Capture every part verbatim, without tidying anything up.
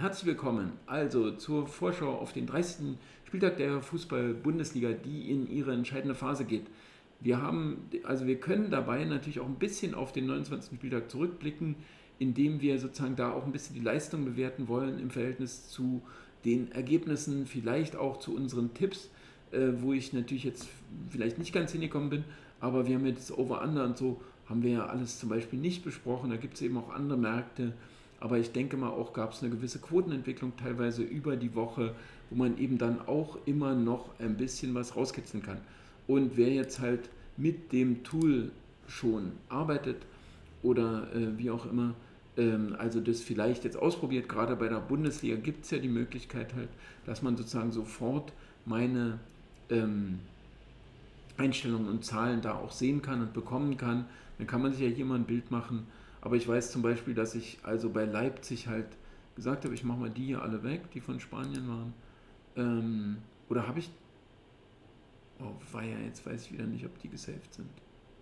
herzlich willkommen also zur Vorschau auf den dreißigsten Spieltag der Fußball-Bundesliga, die in ihre entscheidende Phase geht. Wir haben, also wir können dabei natürlich auch ein bisschen auf den neunundzwanzigsten Spieltag zurückblicken, indem wir sozusagen da auch ein bisschen die Leistung bewerten wollen im Verhältnis zu den Ergebnissen, vielleicht auch zu unseren Tipps, äh, wo ich natürlich jetzt vielleicht nicht ganz hingekommen bin, aber wir haben jetzt Over-Under und so, haben wir ja alles zum Beispiel nicht besprochen, da gibt es eben auch andere Märkte. Aber ich denke mal, auch gab es eine gewisse Quotenentwicklung teilweise über die Woche, wo man eben dann auch immer noch ein bisschen was rauskitzeln kann. Und wer jetzt halt mit dem Tool schon arbeitet oder äh, wie auch immer, ähm, also das vielleicht jetzt ausprobiert, gerade bei der Bundesliga gibt es ja die Möglichkeit halt, dass man sozusagen sofort meine ähm, Einstellungen und Zahlen da auch sehen kann und bekommen kann. Dann kann man sich ja hier mal ein Bild machen. Aber ich weiß zum Beispiel, dass ich also bei Leipzig halt gesagt habe, ich mache mal die hier alle weg, die von Spanien waren. Ähm, oder habe ich... Oh, war ja, jetzt weiß ich wieder nicht, ob die gesaved sind.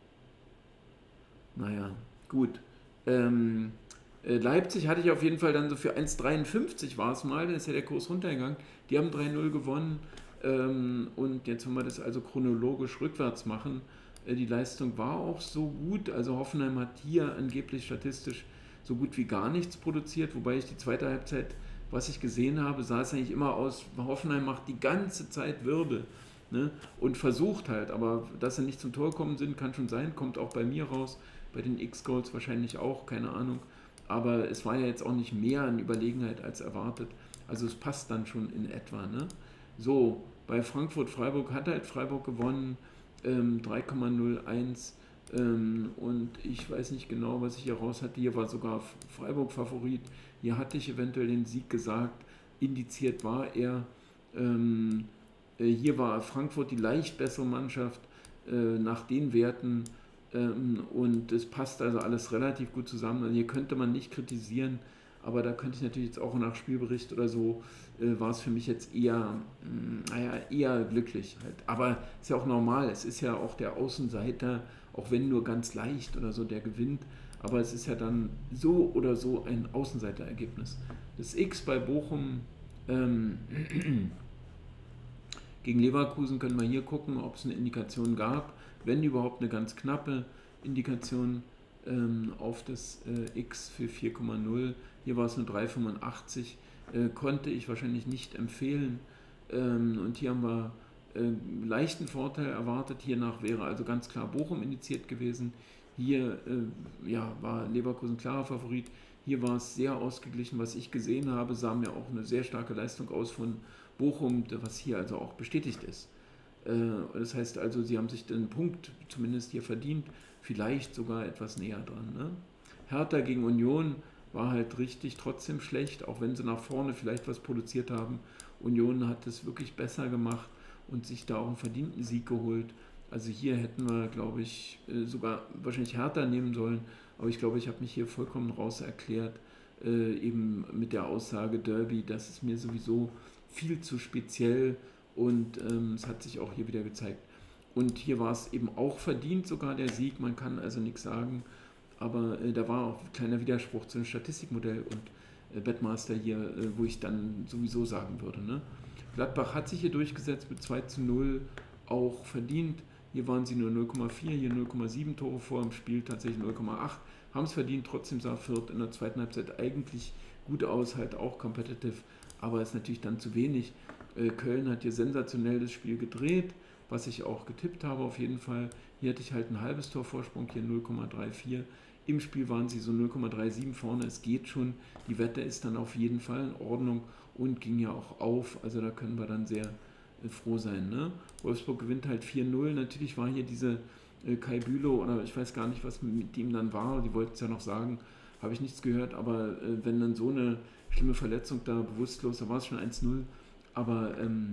Naja, gut. Ähm, äh, Leipzig hatte ich auf jeden Fall dann so für eins Komma dreiundfünfzig war es mal, dann ist ja der Kurs runtergegangen. Die haben drei null gewonnen. Ähm, und jetzt, wenn wir das also chronologisch rückwärts machen, die Leistung war auch so gut, also Hoffenheim hat hier angeblich statistisch so gut wie gar nichts produziert, wobei ich die zweite Halbzeit, was ich gesehen habe, sah es eigentlich immer aus, Hoffenheim macht die ganze Zeit Wirbel, ne, und versucht halt, aber dass sie nicht zum Tor kommen sind, kann schon sein, kommt auch bei mir raus, bei den X-Goals wahrscheinlich auch, keine Ahnung, aber es war ja jetzt auch nicht mehr an Überlegenheit als erwartet, also es passt dann schon in etwa, ne. So, bei Frankfurt-Freiburg hat halt Freiburg gewonnen, Ähm, drei Komma null eins ähm, und ich weiß nicht genau, was ich hier raus hatte. Hier war sogar Freiburg Favorit. Hier hatte ich eventuell den Sieg gesagt. Indiziert war er. Ähm, äh, hier war Frankfurt die leicht bessere Mannschaft äh, nach den Werten ähm, und es passt also alles relativ gut zusammen. Also hier könnte man nicht kritisieren, aber da könnte ich natürlich jetzt auch nach Spielbericht oder so, äh, war es für mich jetzt eher, mh, naja, eher glücklich halt. Aber ist ja auch normal, es ist ja auch der Außenseiter, auch wenn nur ganz leicht oder so, der gewinnt. Aber es ist ja dann so oder so ein Außenseiterergebnis. Das X bei Bochum ähm, gegen Leverkusen können wir hier gucken, ob es eine Indikation gab. Wenn überhaupt eine ganz knappe Indikation ähm, auf das äh, X für vier Komma null. Hier war es nur drei Komma fünfundachtzig, äh, konnte ich wahrscheinlich nicht empfehlen. Ähm, und hier haben wir äh, leichten Vorteil erwartet. Hiernach wäre also ganz klar Bochum indiziert gewesen. Hier äh, ja, war Leverkusen klarer Favorit. Hier war es sehr ausgeglichen, was ich gesehen habe, sah mir auch eine sehr starke Leistung aus von Bochum, was hier also auch bestätigt ist. Äh, das heißt also, sie haben sich den Punkt zumindest hier verdient, vielleicht sogar etwas näher dran. Ne? Hertha gegen Union war halt richtig trotzdem schlecht, auch wenn sie nach vorne vielleicht was produziert haben. Union hat es wirklich besser gemacht und sich da auch einen verdienten Sieg geholt. Also hier hätten wir, glaube ich, sogar wahrscheinlich Hertha nehmen sollen, aber ich glaube, ich habe mich hier vollkommen raus erklärt, äh, eben mit der Aussage Derby, das ist mir sowieso viel zu speziell und ähm, es hat sich auch hier wieder gezeigt. Und hier war es eben auch verdient sogar der Sieg, man kann also nichts sagen, aber äh, da war auch ein kleiner Widerspruch zu dem Statistikmodell und äh, Betmaster hier, äh, wo ich dann sowieso sagen würde. Ne? Gladbach hat sich hier durchgesetzt mit zwei zu null, auch verdient. Hier waren sie nur null Komma vier, hier null Komma sieben Tore vor, im Spiel tatsächlich null Komma acht. Haben es verdient, trotzdem sah Fürth in der zweiten Halbzeit eigentlich gut aus, halt auch competitive, aber ist natürlich dann zu wenig. Äh, Köln hat hier sensationell das Spiel gedreht, was ich auch getippt habe auf jeden Fall. Hier hatte ich halt ein halbes Tor Vorsprung, hier null Komma vierunddreißig. Im Spiel waren sie so null Komma siebenunddreißig vorne, es geht schon. Die Wette ist dann auf jeden Fall in Ordnung und ging ja auch auf, also da können wir dann sehr äh, froh sein. Ne? Wolfsburg gewinnt halt vier null, natürlich war hier diese äh, Kai Bülow oder ich weiß gar nicht, was mit ihm dann war, die wollten es ja noch sagen, habe ich nichts gehört, aber äh, wenn dann so eine schlimme Verletzung da bewusstlos, da war es schon eins null, aber ähm,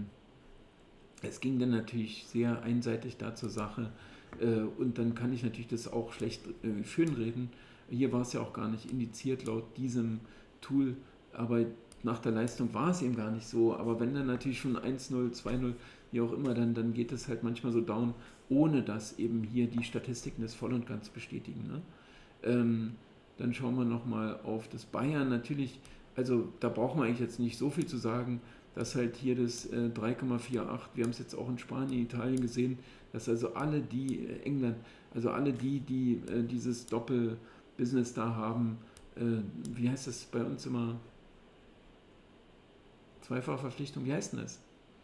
es ging dann natürlich sehr einseitig da zur Sache äh, und dann kann ich natürlich das auch schlecht äh, schönreden. Hier war es ja auch gar nicht indiziert laut diesem Tool, aber nach der Leistung war es eben gar nicht so. Aber wenn dann natürlich schon eins null, zwei null, wie auch immer, dann, dann geht es halt manchmal so down, ohne dass eben hier die Statistiken das voll und ganz bestätigen. Ne? Ähm, dann schauen wir nochmal auf das Bayern. Natürlich also da braucht man eigentlich jetzt nicht so viel zu sagen, dass halt hier das äh, drei Komma achtzig, wir haben es jetzt auch in Spanien, Italien gesehen, dass also alle die, äh, England, also alle die, die äh, dieses Doppel-Business da haben, äh, wie heißt das bei uns immer, Zweifachverpflichtung, wie heißt denn das?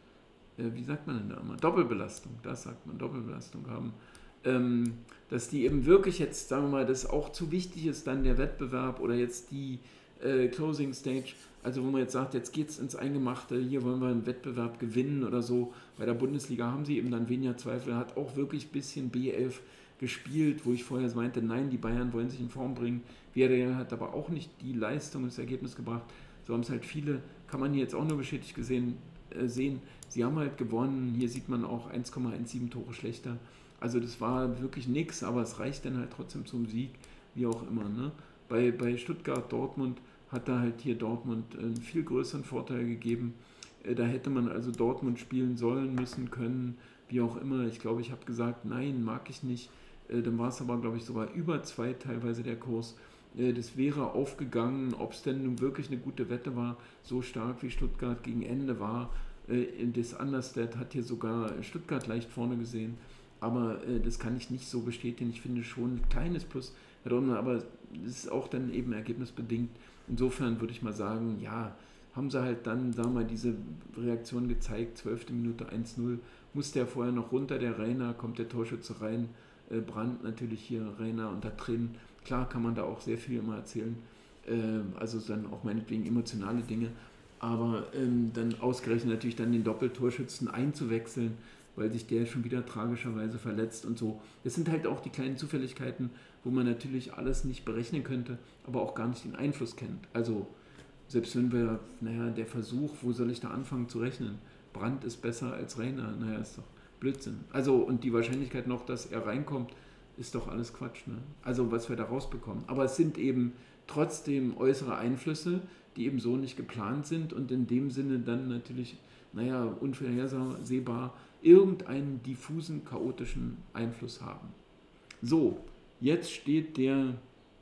Äh, wie sagt man denn da immer? Doppelbelastung, das sagt man, Doppelbelastung haben. Ähm, dass die eben wirklich jetzt, sagen wir mal, dass auch zu wichtig ist dann der Wettbewerb oder jetzt die äh, Closing Stage, also wo man jetzt sagt, jetzt geht es ins Eingemachte, hier wollen wir einen Wettbewerb gewinnen oder so. Bei der Bundesliga haben sie eben dann weniger Zweifel, hat auch wirklich ein bisschen B elf gespielt, wo ich vorher meinte, nein, die Bayern wollen sich in Form bringen. Villarreal hat aber auch nicht die Leistung und das Ergebnis gebracht. So haben es halt viele, kann man hier jetzt auch nur bestätigt gesehen, äh, sehen, sie haben halt gewonnen, hier sieht man auch eins Komma siebzehn Tore schlechter. Also das war wirklich nix, aber es reicht dann halt trotzdem zum Sieg, wie auch immer. Ne? Bei, bei Stuttgart, Dortmund hat da halt hier Dortmund einen viel größeren Vorteil gegeben. Äh, Da hätte man also Dortmund spielen sollen, müssen, können, wie auch immer. Ich glaube, ich habe gesagt, nein, mag ich nicht. Äh, Dann war es aber, glaube ich, sogar über zwei teilweise der Kurs. Äh, Das wäre aufgegangen, ob es denn nun wirklich eine gute Wette war, so stark wie Stuttgart gegen Ende war. Äh, Das Understat hat hier sogar Stuttgart leicht vorne gesehen. Aber äh, das kann ich nicht so bestätigen. Ich finde schon ein kleines Plus, aber es ist auch dann eben ergebnisbedingt. Insofern würde ich mal sagen, ja, haben sie halt dann, sagen wir mal, diese Reaktion gezeigt, zwölfte Minute eins null, muss der vorher noch runter, der Reiner, kommt der Torschütze rein, äh, Brandt natürlich hier, Reiner und da drin. Klar kann man da auch sehr viel immer erzählen, äh, also dann auch meinetwegen emotionale Dinge, aber ähm, dann ausgerechnet natürlich dann den Doppeltorschützen einzuwechseln, weil sich der schon wieder tragischerweise verletzt und so. Das sind halt auch die kleinen Zufälligkeiten, wo man natürlich alles nicht berechnen könnte, aber auch gar nicht den Einfluss kennt. Also selbst wenn wir, naja, der Versuch, wo soll ich da anfangen zu rechnen? Brandt ist besser als Reiner, naja, ist doch Blödsinn. Also und die Wahrscheinlichkeit noch, dass er reinkommt, ist doch alles Quatsch. Ne? Also was wir da rausbekommen. Aber es sind eben trotzdem äußere Einflüsse, die eben so nicht geplant sind und in dem Sinne dann natürlich, naja, unvorhersehbar irgendeinen diffusen, chaotischen Einfluss haben. So, jetzt steht der,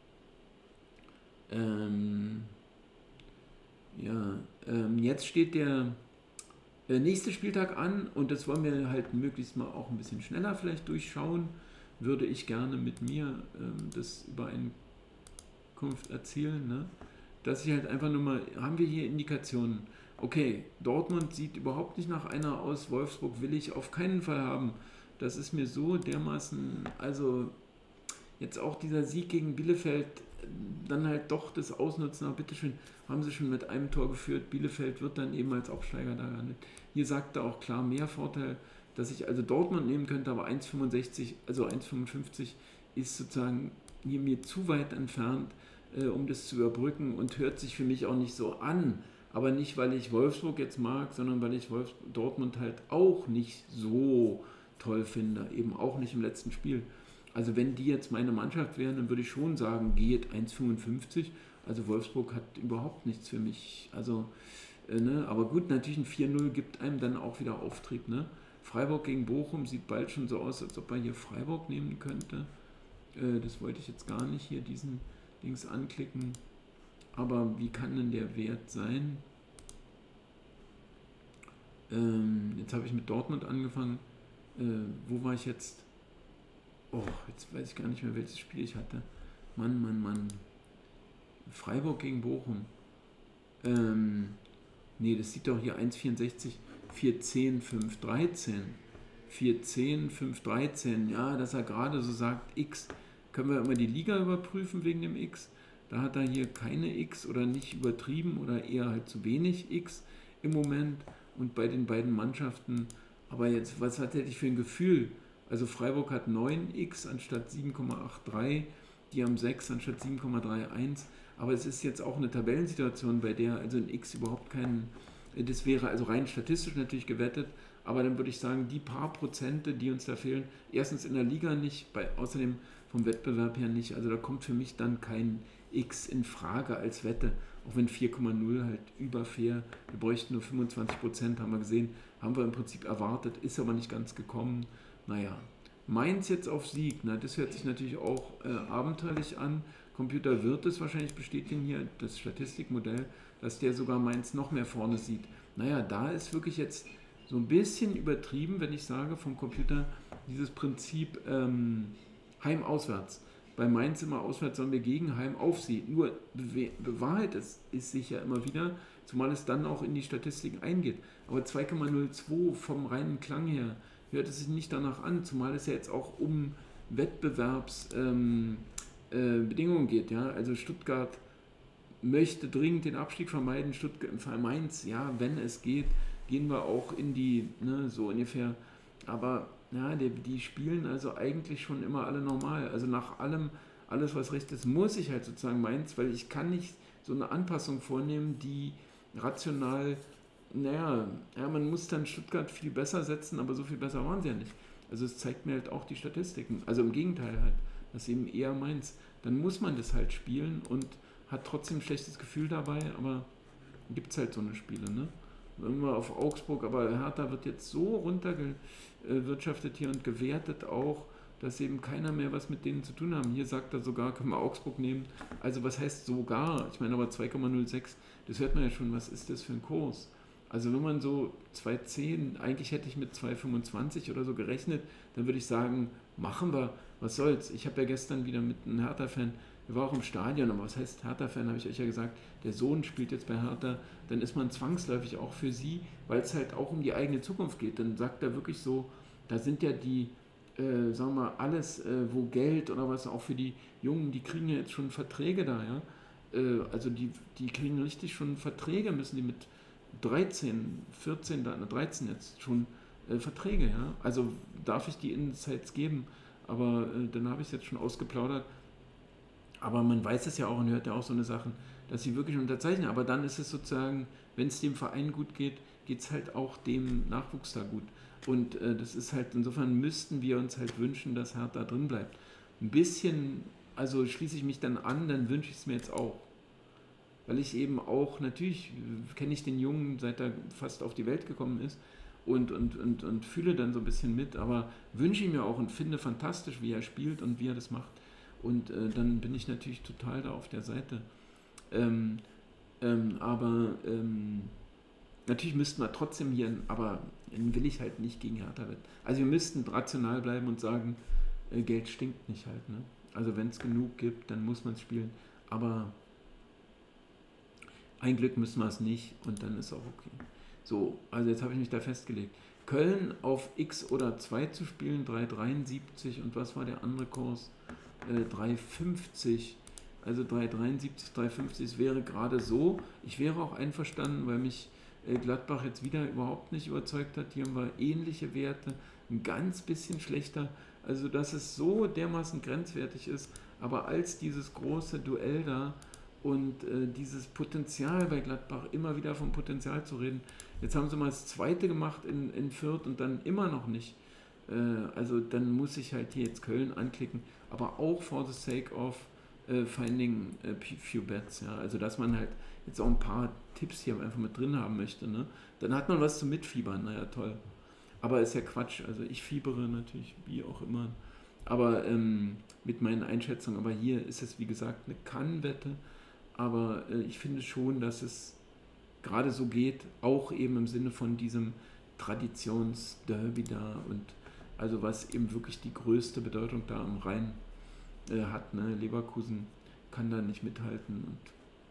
ähm, ja, ähm, jetzt steht der äh, nächste Spieltag an und das wollen wir halt möglichst mal auch ein bisschen schneller vielleicht durchschauen. Würde ich gerne mit mir ähm, das Übereinkunft erzählen, ne? Dass ich halt einfach nur mal, haben wir hier Indikationen? Okay, Dortmund sieht überhaupt nicht nach einer aus, Wolfsburg will ich auf keinen Fall haben. Das ist mir so dermaßen, also jetzt auch dieser Sieg gegen Bielefeld, dann halt doch das Ausnutzen, aber bitteschön, haben sie schon mit einem Tor geführt, Bielefeld wird dann eben als Aufsteiger da gehandelt. Hier sagt er auch klar mehr Vorteil, dass ich also Dortmund nehmen könnte, aber eins Komma fünfundsechzig, also eins Komma fünfundfünfzig ist sozusagen hier mir zu weit entfernt, äh, um das zu überbrücken und hört sich für mich auch nicht so an. Aber nicht, weil ich Wolfsburg jetzt mag, sondern weil ich Wolfs Dortmund halt auch nicht so toll finde, eben auch nicht im letzten Spiel. Also wenn die jetzt meine Mannschaft wären, dann würde ich schon sagen, geht eins Komma fünfundfünfzig. Also Wolfsburg hat überhaupt nichts für mich. Also, äh, ne? Aber gut, natürlich ein vier null gibt einem dann auch wieder Auftrieb. Ne? Freiburg gegen Bochum sieht bald schon so aus, als ob man hier Freiburg nehmen könnte. Äh, das wollte ich jetzt gar nicht hier diesen Dings anklicken. Aber wie kann denn der Wert sein? Ähm, jetzt habe ich mit Dortmund angefangen. Äh, wo war ich jetzt? Oh, jetzt weiß ich gar nicht mehr, welches Spiel ich hatte. Mann, Mann, Mann. Freiburg gegen Bochum. Ähm, nee, das sieht doch hier eins Komma vierundsechzig, vier zehn, fünf dreizehn. vier zehn, fünf dreizehn. Ja, dass er gerade so sagt, X. Können wir immer die Liga überprüfen wegen dem X? Da hat er hier keine X oder nicht übertrieben oder eher halt zu wenig X im Moment. Und bei den beiden Mannschaften, aber jetzt, was hatte ich für ein Gefühl? Also Freiburg hat neun X anstatt sieben Komma dreiundachtzig, die haben sechs anstatt sieben Komma einunddreißig. Aber es ist jetzt auch eine Tabellensituation, bei der also ein X überhaupt keinen, das wäre also rein statistisch natürlich gewettet, aber dann würde ich sagen, die paar Prozente, die uns da fehlen, erstens in der Liga nicht, bei, außerdem vom Wettbewerb her nicht, also da kommt für mich dann kein X in Frage als Wette, auch wenn vier Komma null halt überfair, wir bräuchten nur fünfundzwanzig Prozent, haben wir gesehen, haben wir im Prinzip erwartet, ist aber nicht ganz gekommen. Naja, Mainz jetzt auf Sieg, na, das hört sich natürlich auch äh, abenteuerlich an. Computer wird es wahrscheinlich bestätigen hier, das Statistikmodell, dass der sogar Mainz noch mehr vorne sieht. Naja, da ist wirklich jetzt so ein bisschen übertrieben, wenn ich sage vom Computer, dieses Prinzip ähm, Heim-Auswärts. Bei Mainz immer auswärts, sollen wir gegen Heim auf sie. Nur bewahrheit es ist sich ja immer wieder, zumal es dann auch in die Statistiken eingeht. Aber zwei Komma null zwei vom reinen Klang her hört es sich nicht danach an, zumal es ja jetzt auch um Wettbewerbsbedingungen ähm, äh, geht. Ja? Also Stuttgart möchte dringend den Abstieg vermeiden, Stuttgart, Mainz, ja, wenn es geht, gehen wir auch in die, ne, so ungefähr, aber ja, die, die spielen also eigentlich schon immer alle normal, also nach allem, alles was recht ist, muss ich halt sozusagen Mainz, weil ich kann nicht so eine Anpassung vornehmen, die rational, naja, ja, man muss dann Stuttgart viel besser setzen, aber so viel besser waren sie ja nicht. Also es zeigt mir halt auch die Statistiken, also im Gegenteil halt, dass eben eher Mainz, dann muss man das halt spielen und hat trotzdem ein schlechtes Gefühl dabei, aber gibt es halt so eine Spiele, ne? Irgendwann auf Augsburg, aber Hertha wird jetzt so runtergewirtschaftet hier und gewertet auch, dass eben keiner mehr was mit denen zu tun haben. Hier sagt er sogar, können wir Augsburg nehmen. Also was heißt sogar? Ich meine aber zwei Komma null sechs, das hört man ja schon, was ist das für ein Kurs? Also wenn man so zwei Komma zehn, eigentlich hätte ich mit zwei Komma fünfundzwanzig oder so gerechnet, dann würde ich sagen, machen wir, was soll's. Ich habe ja gestern wieder mit einem Hertha-Fan, der war auch im Stadion, aber was heißt Hertha-Fan, habe ich euch ja gesagt, der Sohn spielt jetzt bei Hertha, dann ist man zwangsläufig auch für sie, weil es halt auch um die eigene Zukunft geht. Dann sagt er wirklich so, da sind ja die, äh, sagen wir mal, alles, äh, wo Geld oder was, auch für die Jungen, die kriegen ja jetzt schon Verträge da, ja. Äh, also die, die kriegen richtig schon Verträge, müssen die mit dreizehn, vierzehn, dreizehn jetzt schon äh, Verträge, ja. Also darf ich die Insights geben, aber äh, dann habe ich es jetzt schon ausgeplaudert. Aber man weiß es ja auch und hört ja auch so eine Sachen, dass sie wirklich unterzeichnen. Aber dann ist es sozusagen, wenn es dem Verein gut geht, geht es halt auch dem Nachwuchs da gut. Und äh, das ist halt, insofern müssten wir uns halt wünschen, dass Hertha drin bleibt. Ein bisschen, also schließe ich mich dann an, dann wünsche ich es mir jetzt auch. Weil ich eben auch, natürlich kenne ich den Jungen, seit er fast auf die Welt gekommen ist und, und, und, und fühle dann so ein bisschen mit, aber wünsche ich mir auch und finde fantastisch, wie er spielt und wie er das macht. Und äh, dann bin ich natürlich total da auf der Seite. Ähm, ähm, aber ähm, natürlich müssten wir trotzdem hier, aber will ich halt nicht gegen Hertha wetten. Also wir müssten rational bleiben und sagen, äh, Geld stinkt nicht halt. Ne? Also wenn es genug gibt, dann muss man es spielen. Aber ein Glück müssen wir es nicht und dann ist auch okay. So, also jetzt habe ich mich da festgelegt. Köln auf X oder zwei zu spielen, drei Komma dreiundsiebzig und was war der andere Kurs? drei Komma fünfzig, also drei Komma dreiundsiebzig, drei Komma fünfzig, es wäre gerade so, ich wäre auch einverstanden, weil mich Gladbach jetzt wieder überhaupt nicht überzeugt hat, hier haben wir ähnliche Werte, ein ganz bisschen schlechter, also dass es so dermaßen grenzwertig ist, aber als dieses große Duell da und äh, dieses Potenzial bei Gladbach, immer wieder vom Potenzial zu reden, jetzt haben sie mal das zweite gemacht in, in Fürth und dann immer noch nicht. Also dann muss ich halt hier jetzt Köln anklicken, aber auch for the sake of uh, finding a few bets, ja, also dass man halt jetzt auch ein paar Tipps hier einfach mit drin haben möchte, ne? Dann hat man was zum Mitfiebern, naja toll, aber ist ja Quatsch, also ich fiebere natürlich, wie auch immer, aber ähm, mit meinen Einschätzungen, aber hier ist es wie gesagt eine Kann-Wette, aber äh, ich finde schon, dass es gerade so geht, auch eben im Sinne von diesem Traditionsderby da und also was eben wirklich die größte Bedeutung da am Rhein äh, hat. Ne? Leverkusen kann da nicht mithalten und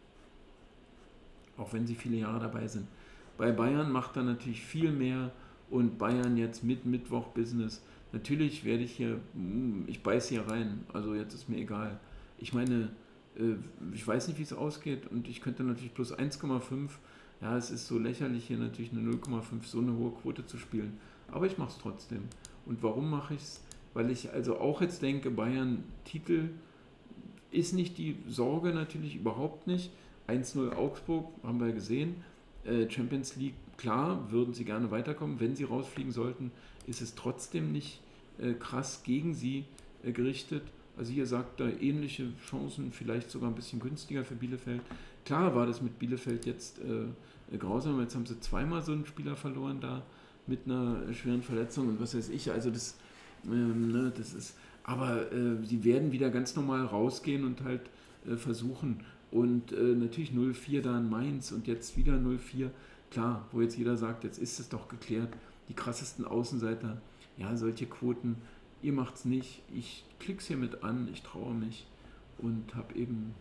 auch wenn sie viele Jahre dabei sind. Bei Bayern macht er natürlich viel mehr und Bayern jetzt mit Mittwoch-Business. Natürlich werde ich hier, ich beiße hier rein, also jetzt ist mir egal. Ich meine, äh, ich weiß nicht, wie es ausgeht und ich könnte natürlich plus eins Komma fünf, ja, es ist so lächerlich hier natürlich eine null Komma fünf so eine hohe Quote zu spielen, aber ich mache es trotzdem. Und warum mache ich es? Weil ich also auch jetzt denke, Bayern Titel ist nicht die Sorge, natürlich überhaupt nicht. eins null Augsburg, haben wir gesehen. Äh, Champions League, klar, würden sie gerne weiterkommen. Wenn sie rausfliegen sollten, ist es trotzdem nicht äh, krass gegen sie äh, gerichtet. Also hier sagt er ähnliche Chancen, vielleicht sogar ein bisschen günstiger für Bielefeld. Klar war das mit Bielefeld jetzt äh, grausam, jetzt haben sie zweimal so einen Spieler verloren da mit einer schweren Verletzung und was weiß ich, also das, ähm, das ist, aber äh, sie werden wieder ganz normal rausgehen und halt äh, versuchen Und äh, natürlich null vier da in Mainz und jetzt wieder null vier. Klar, wo jetzt jeder sagt, jetzt ist es doch geklärt. Die krassesten Außenseiter, ja, solche Quoten, ihr macht's nicht. Ich klick's hier mit an, ich traue mich und habe eben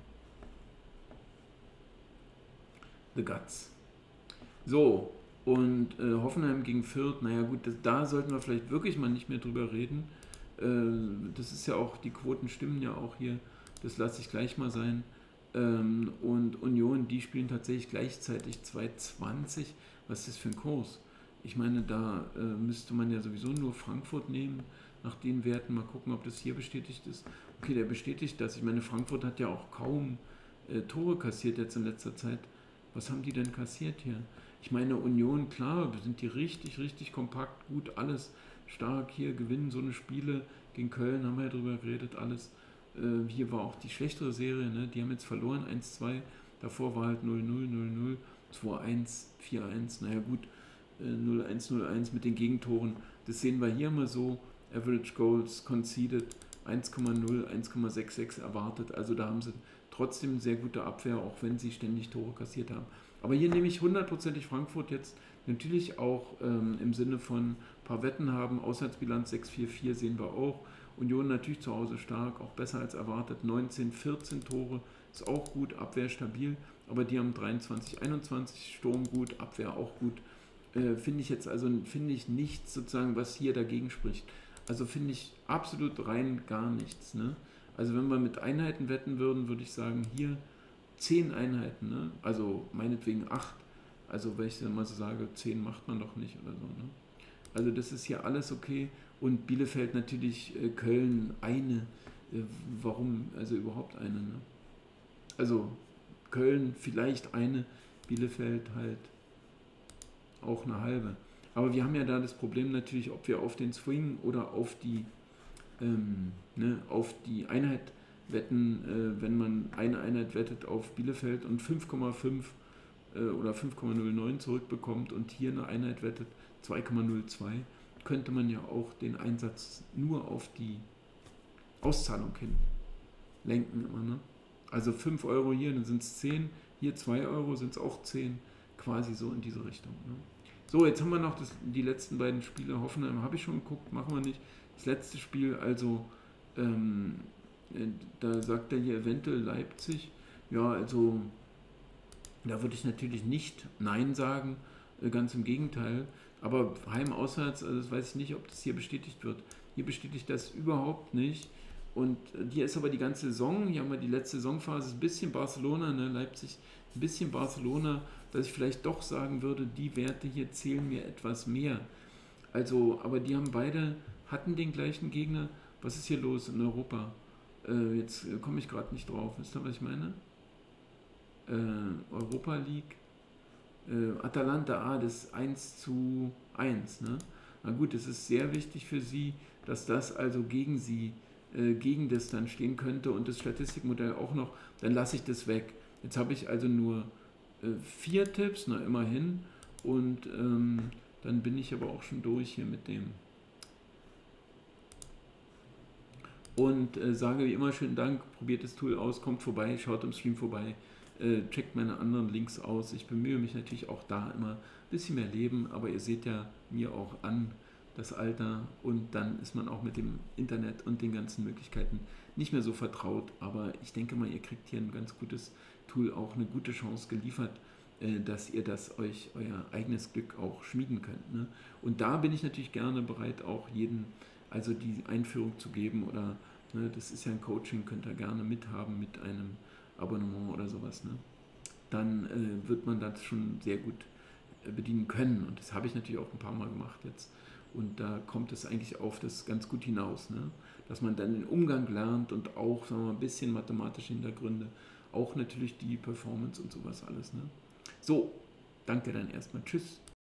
the guts. So, und äh, Hoffenheim gegen Fürth, naja gut, das, da sollten wir vielleicht wirklich mal nicht mehr drüber reden. Äh, das ist ja auch, die Quoten stimmen ja auch hier, das lasse ich gleich mal sein. Ähm, und Union, die spielen tatsächlich gleichzeitig zwei zwanzig. Was ist das für ein Kurs? Ich meine, da äh, müsste man ja sowieso nur Frankfurt nehmen, nach den Werten, mal gucken, ob das hier bestätigt ist. Okay, der bestätigt das. Ich meine, Frankfurt hat ja auch kaum äh, Tore kassiert jetzt in letzter Zeit. Was haben die denn kassiert hier? Ich meine, Union, klar, sind die richtig, richtig kompakt, gut, alles stark hier, gewinnen so eine Spiele. Gegen Köln haben wir ja drüber geredet, alles. Äh, hier war auch die schlechtere Serie, ne? Die haben jetzt verloren, eins zwei. Davor war halt null null, null null, zwei eins, vier eins. Naja gut, äh, null eins, null eins mit den Gegentoren. Das sehen wir hier mal so. Average Goals conceded eins Komma null, eins Komma sechsundsechzig erwartet. Also da haben sie trotzdem sehr gute Abwehr, auch wenn sie ständig Tore kassiert haben. Aber hier nehme ich hundertprozentig Frankfurt jetzt natürlich auch ähm, im Sinne von ein paar Wetten haben. Auswärtsbilanz sechs vier vier sehen wir auch. Union natürlich zu Hause stark, auch besser als erwartet. neunzehn, vierzehn Tore ist auch gut, Abwehr stabil. Aber die haben dreiundzwanzig, einundzwanzig, Sturm gut, Abwehr auch gut. Äh, finde ich jetzt also finde ich nichts sozusagen, was hier dagegen spricht. Also finde ich absolut rein gar nichts. Ne? Also wenn wir mit Einheiten wetten würden, würde ich sagen, hier zehn Einheiten, ne? Also meinetwegen acht. Also wenn ich dann mal so sage, zehn macht man doch nicht oder so. Ne? Also das ist hier alles okay. Und Bielefeld natürlich, äh, Köln eine. Äh, warum? Also überhaupt eine. Ne? Also Köln vielleicht eine, Bielefeld halt auch eine halbe. Aber wir haben ja da das Problem natürlich, ob wir auf den Swing oder auf die, ähm, ne, auf die Einheit wetten, äh, wenn man eine Einheit wettet auf Bielefeld und fünf Komma fünf äh, oder fünf Komma null neun zurückbekommt und hier eine Einheit wettet zwei Komma null zwei, könnte man ja auch den Einsatz nur auf die Auszahlung hin lenken immer, ne? Also fünf Euro hier, dann sind es zehn, hier zwei Euro sind es auch zehn, quasi so in diese Richtung. Ne? So, jetzt haben wir noch das, die letzten beiden Spiele. Hoffenheim habe ich schon geguckt, machen wir nicht. Das letzte Spiel, also ähm, da sagt er hier eventuell Leipzig. Ja, also da würde ich natürlich nicht Nein sagen, ganz im Gegenteil. Aber heim-auswärts, also das weiß ich nicht, ob das hier bestätigt wird. Hier bestätigt das überhaupt nicht. Und hier ist aber die ganze Saison, hier haben wir die letzte Saisonphase, ein bisschen Barcelona, ne, Leipzig, ein bisschen Barcelona, dass ich vielleicht doch sagen würde, die Werte hier zählen mir etwas mehr. Also, aber die haben beide, hatten den gleichen Gegner. Was ist hier los in Europa? Äh, jetzt komme ich gerade nicht drauf. Wisst ihr, was ich meine? Äh, Europa League. Äh, Atalanta, ah, das ist eins zu eins. Ne? Na gut, es ist sehr wichtig für sie, dass das also gegen sie, äh, gegen das dann stehen könnte und das Statistikmodell auch noch, dann lasse ich das weg. Jetzt habe ich also nur äh, vier Tipps, na immerhin, und ähm, dann bin ich aber auch schon durch hier mit dem. Und äh, sage wie immer schönen Dank, probiert das Tool aus, kommt vorbei, schaut im Stream vorbei, äh, checkt meine anderen Links aus. Ich bemühe mich natürlich auch da immer ein bisschen mehr Leben, aber ihr seht ja mir auch an, das Alter, und dann ist man auch mit dem Internet und den ganzen Möglichkeiten nicht mehr so vertraut. Aber ich denke mal, ihr kriegt hier ein ganz gutes Tool, auch eine gute Chance geliefert, äh, dass ihr das euch, euer eigenes Glück auch schmieden könnt. Ne? Und da bin ich natürlich gerne bereit, auch jeden, also die Einführung zu geben oder, ne, das ist ja ein Coaching, könnt ihr gerne mithaben mit einem Abonnement oder sowas. Ne? Dann äh, wird man das schon sehr gut äh, bedienen können. Und das habe ich natürlich auch ein paar Mal gemacht jetzt. Und da kommt es eigentlich auf das ganz gut hinaus, ne? Dass man dann den Umgang lernt und auch, sagen wir mal, ein bisschen mathematische Hintergründe, auch natürlich die Performance und sowas alles. Ne? So, danke dann erstmal. Tschüss.